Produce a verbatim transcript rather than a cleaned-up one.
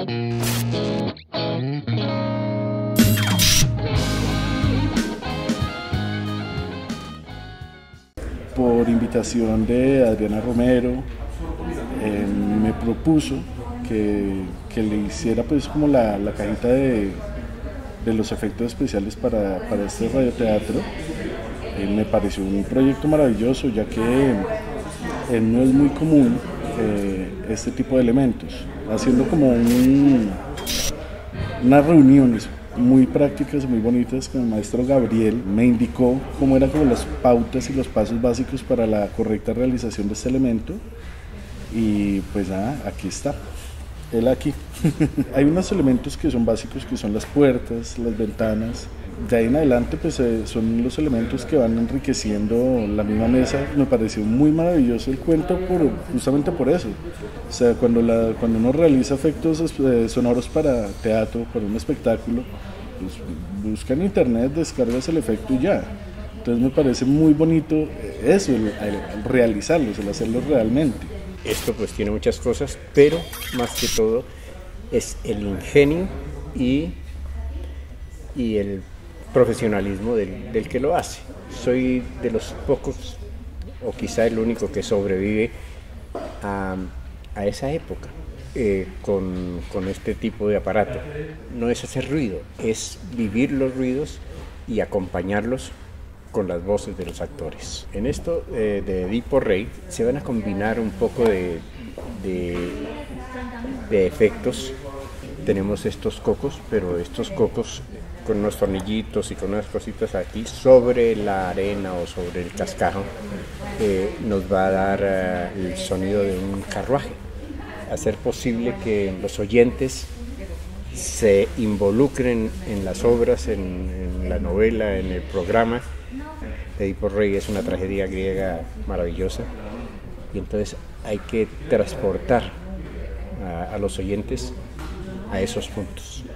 Por invitación de Adriana Romero, eh, me propuso que, que le hiciera pues como la, la cajita de, de los efectos especiales para, para este radioteatro. Eh, me pareció un proyecto maravilloso, ya que eh, no es muy común eh, este tipo de elementos, haciendo como un, unas reuniones muy prácticas, muy bonitas con el maestro Gabriel. Me indicó cómo eran como las pautas y los pasos básicos para la correcta realización de este elemento y pues nada, aquí está, él aquí. Hay unos elementos que son básicos, que son las puertas, las ventanas. De ahí en adelante pues eh, son los elementos que van enriqueciendo la misma mesa. Me pareció muy maravilloso el cuento por, justamente por eso. O sea, cuando, la, cuando uno realiza efectos eh, sonoros para teatro, para un espectáculo, pues busca en internet, descargas el efecto y ya. Entonces me parece muy bonito eso, el, el realizarlos, el hacerlo realmente. Esto pues tiene muchas cosas, pero más que todo es el ingenio y, y el profesionalismo del, del que lo hace. Soy de los pocos, o quizá el único que sobrevive a, a esa época eh, con, con este tipo de aparato. No es hacer ruido, es vivir los ruidos y acompañarlos con las voces de los actores. En esto eh, de Edipo Rey se van a combinar un poco de, de, de efectos. Tenemos estos cocos, pero estos cocos con unos tornillitos y con unas cositas aquí sobre la arena o sobre el cascajo, eh, nos va a dar uh, el sonido de un carruaje. Hacer posible que los oyentes se involucren en las obras, en, en la novela, en el programa. Edipo Rey es una tragedia griega maravillosa y entonces hay que transportar a, a los oyentes a esos puntos.